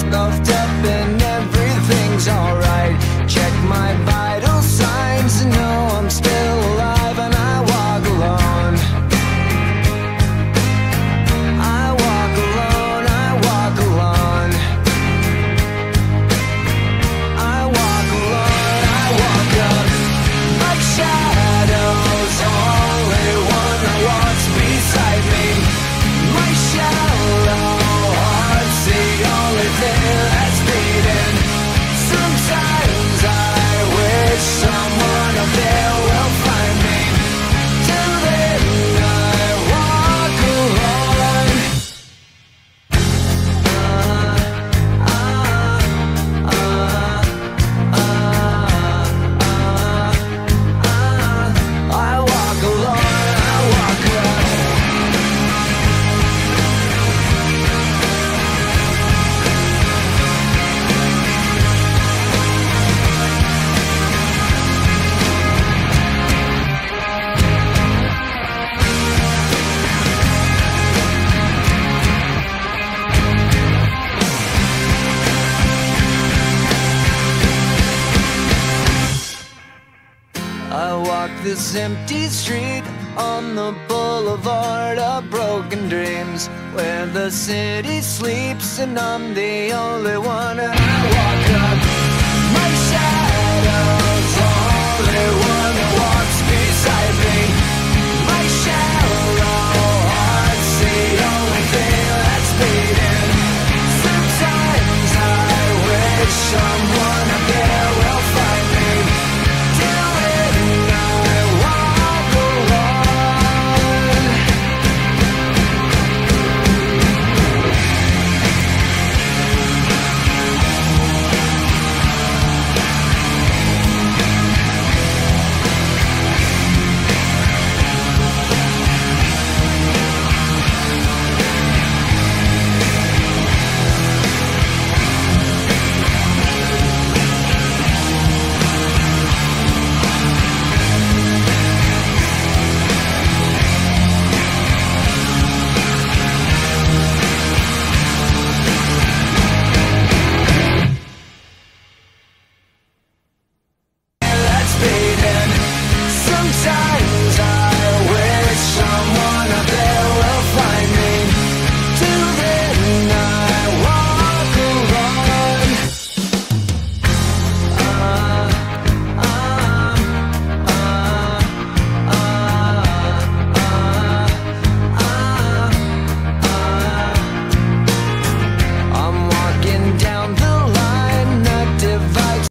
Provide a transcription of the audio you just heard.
puffed up and everything's alright. Check my vital signs and know I'm still alive, and I walk alone. I walk alone, I walk alone. I walk alone, I walk up. My shadow's only one that walks beside me. My shallow heart's the only thing that's beating. Sometimes I wish someone up there will find me. Till then I walk alone. I walk alone, I walk alone. I walk this empty street on the boulevard of broken dreams, where the city sleeps and I'm the only one. And I walk up. My shadow's only one that walks